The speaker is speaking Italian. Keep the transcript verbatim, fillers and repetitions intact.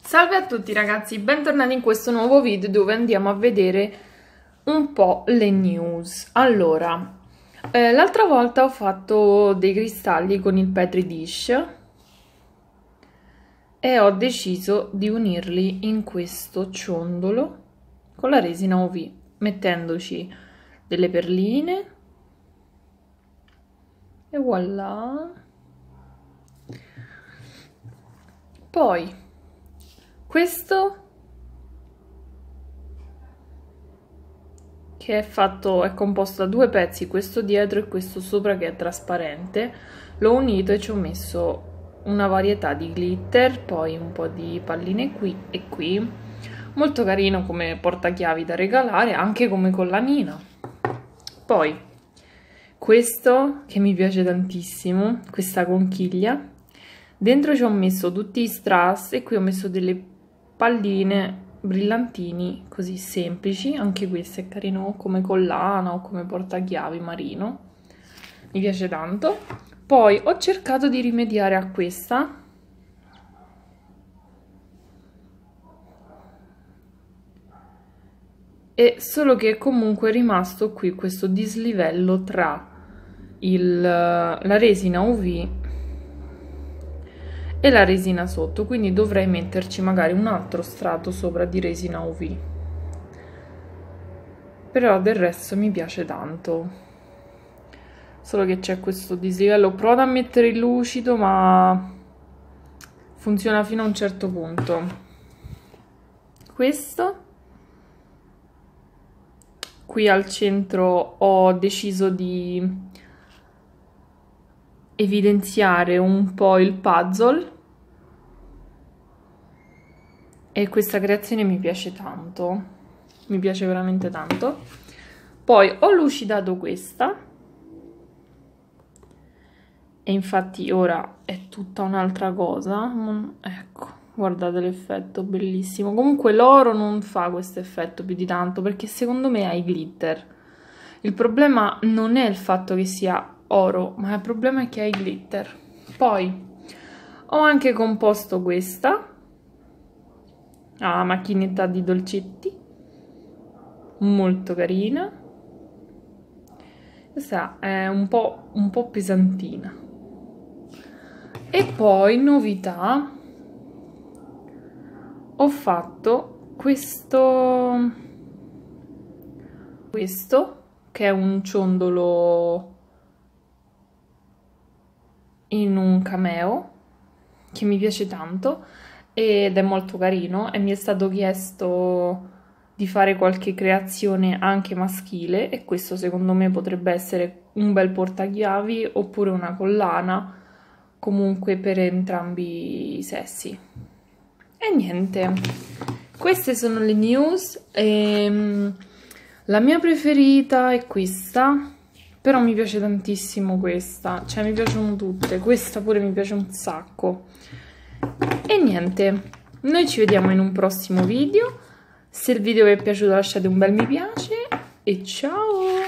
Salve a tutti ragazzi, bentornati in questo nuovo video dove andiamo a vedere un po' le news. Allora, eh, l'altra volta ho fatto dei cristalli con il Petri Dish e ho deciso di unirli in questo ciondolo con la resina U V, mettendoci delle perline e voilà. Poi questo che è fatto, è composto da due pezzi, questo dietro e questo sopra che è trasparente, l'ho unito e ci ho messo una varietà di glitter, poi un po' di palline qui e qui, molto carino come portachiavi da regalare, anche come collanina. Poi questo che mi piace tantissimo, questa conchiglia, dentro ci ho messo tutti i strass e qui ho messo delle palline brillantini così semplici, anche questo è carino come collana o come portachiavi marino, mi piace tanto. Poi ho cercato di rimediare a questa e solo che comunque è rimasto qui questo dislivello tra il, la resina U V e la resina sotto, quindi dovrei metterci magari un altro strato sopra di resina U V, però del resto mi piace tanto, solo che c'è questo dislivello. Ho provato a mettere il lucido ma funziona fino a un certo punto. Questo qui al centro ho deciso di evidenziare un po' il puzzle e questa creazione mi piace tanto, mi piace veramente tanto. Poi ho lucidato questa e infatti ora è tutta un'altra cosa, ecco, guardate l'effetto bellissimo. Comunque l'oro non fa questo effetto più di tanto perché secondo me ha i glitter. Il problema non è il fatto che sia oro, ma il problema è che ha i glitter. Poi ho anche composto questa ah, macchinetta di dolcetti, molto carina. Questa è un po', un po' pesantina. E poi novità, ho fatto questo questo che è un ciondolo in un cameo che mi piace tanto ed è molto carino e mi è stato chiesto di fare qualche creazione anche maschile e questo secondo me potrebbe essere un bel portachiavi oppure una collana, comunque per entrambi i sessi. E niente, queste sono le news. E la mia preferita è questa, però mi piace tantissimo questa, cioè mi piacciono tutte, questa pure mi piace un sacco. E niente, noi ci vediamo in un prossimo video. Se il video vi è piaciuto lasciate un bel mi piace e ciao!